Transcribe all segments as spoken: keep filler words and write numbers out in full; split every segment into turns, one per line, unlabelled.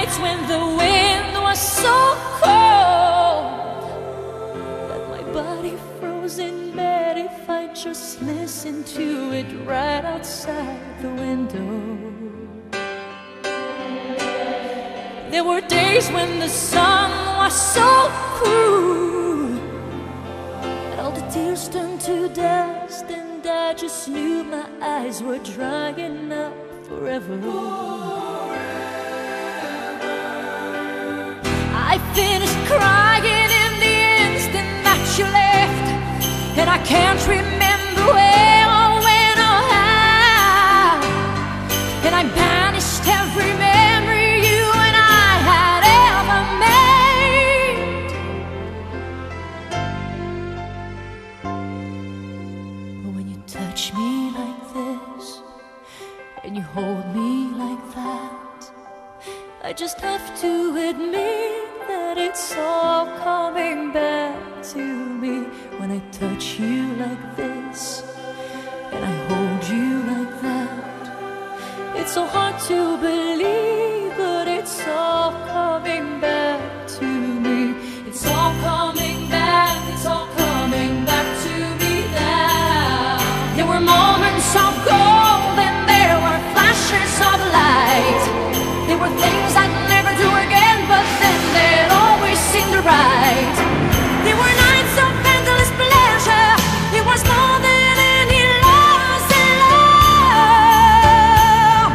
nights when the wind was so cold that my body froze in bed if I just listened to it right outside the window. There were days when the sun was so cruel that all the tears turned to dust, and I just knew my eyes were drying up forever. I finished crying in the instant that you left, and I can't remember where or when or how, and I banished every memory you and I had ever made. But when you touch me like this and you hold me like that, I just have to admit that it's all coming back to me. When I touch you like this and I hold you like that, it's so hard to believe, but it's all coming back to me. It's all coming back, it's all coming back to me now. There were moments of gold and there were flashes of light. There were things I'd never do again, but then they'd always seem right. There were nights of endless pleasure. It was more than any loss in love.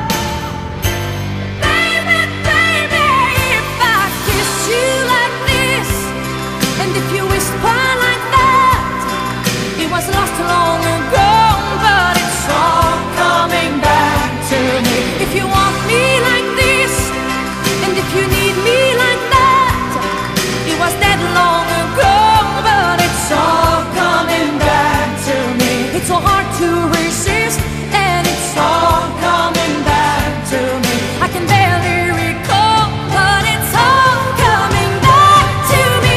Baby, baby, if I kiss you like this, and if you whisper like that, it was lost long ago, but it's all coming back to me. If you want me like this, and if you need me like that, it was dead long ago, but it's all coming back to me. It's so hard to resist, and it's all coming back to me. I can barely recall, but it's all coming back to me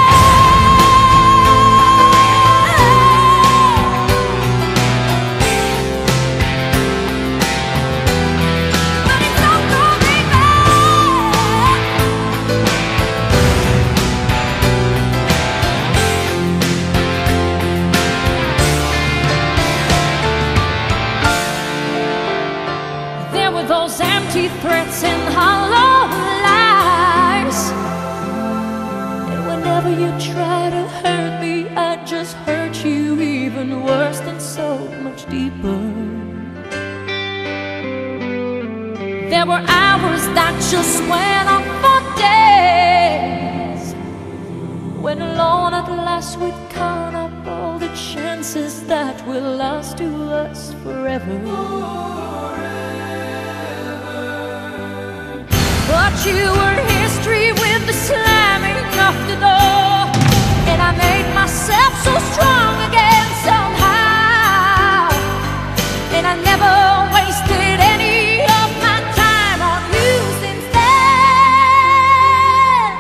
But it's all coming back. There were those empty threats and hollow lies, and whenever you try to hurt me, I just hurt you even worse and so much deeper. There were hours that just went on for days, when alone at last we'd count up all the chances that will last to us forever. But you were history with the slamming of the door, and I made myself so strong again somehow, and I never wasted any of my time on you since then.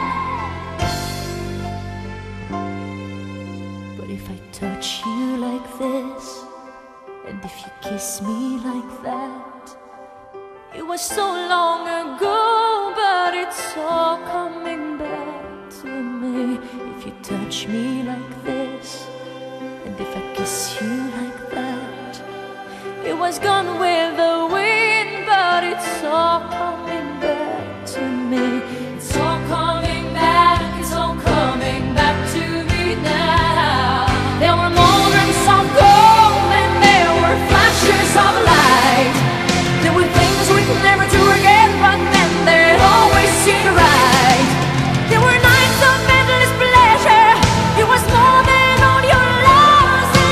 But if I touch you like this, and if you kiss me like that, it was so long ago, but it's all coming back to me. If you touch me like this, and if I kiss you like that, it was gone with the wind, but it's all coming back to me. It's all coming back, it's all coming back to me now. There were moments of gold and there were flashes of light. There were things we'd never do again, but then they'd always seem right. There were nights of endless pleasure. It was more than all your loss in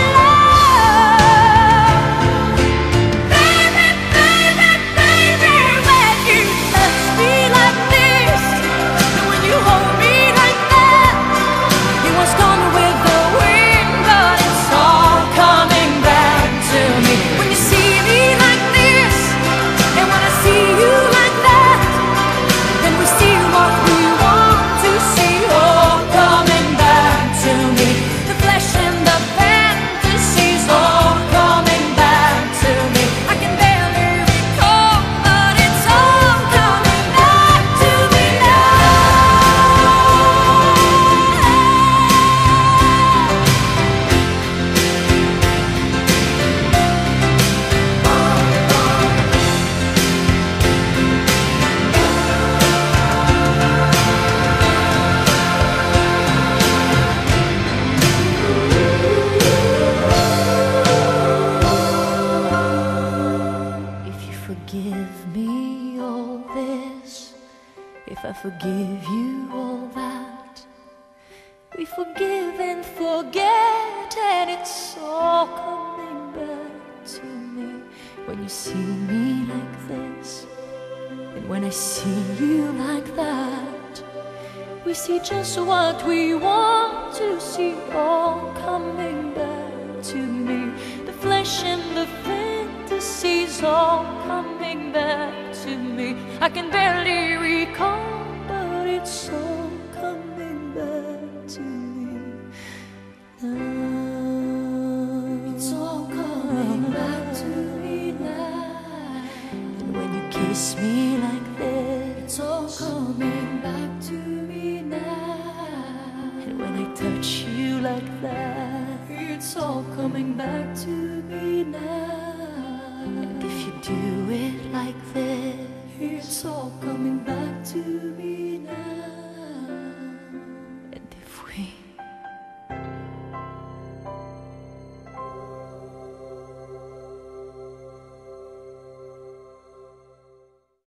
love. Baby, baby, baby, when you forgive you all that. We forgive and forget, and it's all coming back to me. When you see me like this, and when I see you like that, we see just what we want to see, all coming back to me. The flesh and the fantasies all coming back to me. I can barely recall, but it's all coming back to me now. It's all coming back to me now. And when you kiss me like this, it's all coming back to me now. And when I touch you like that, it's all coming back to me now. And if you do it like this,